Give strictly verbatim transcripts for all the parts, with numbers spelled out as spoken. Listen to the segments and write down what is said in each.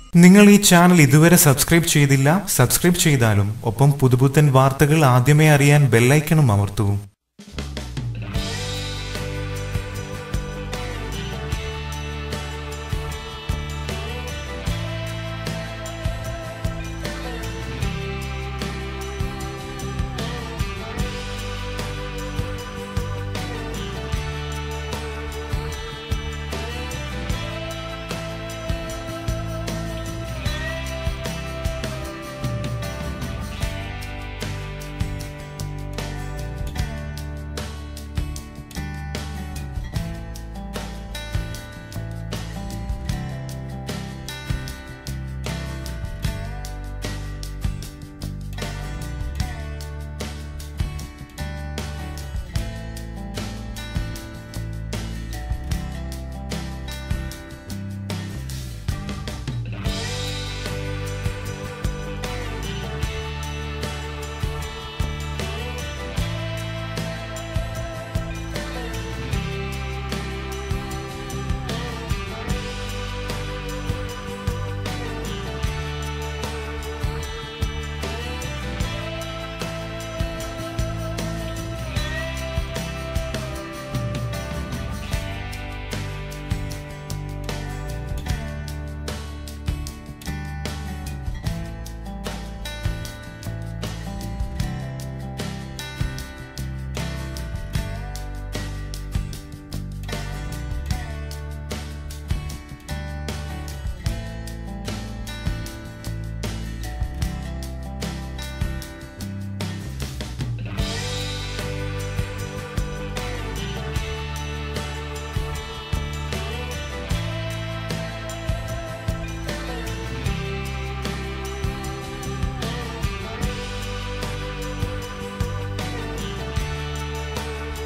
നിങ്ങൾ ഈ ചാനൽ ഇതുവരെ സബ്സ്ക്രൈബ് ചെയ്തില്ല, സബ്സ്ക്രൈബ് ചെയ്താലും ഒപ്പം പുതുപുത്തൻ വാർത്തകൾ ആദ്യമേ അറിയാൻ ബെൽ ഐക്കണും അമർത്തൂ.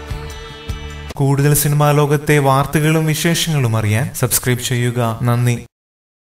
കൂടുതൽ സിനിമാ ലോകത്തെ വാർത്തകളും വിശേഷങ്ങളും അറിയാൻ സബ്സ്ക്രൈബ് ചെയ്യുക. നന്ദി.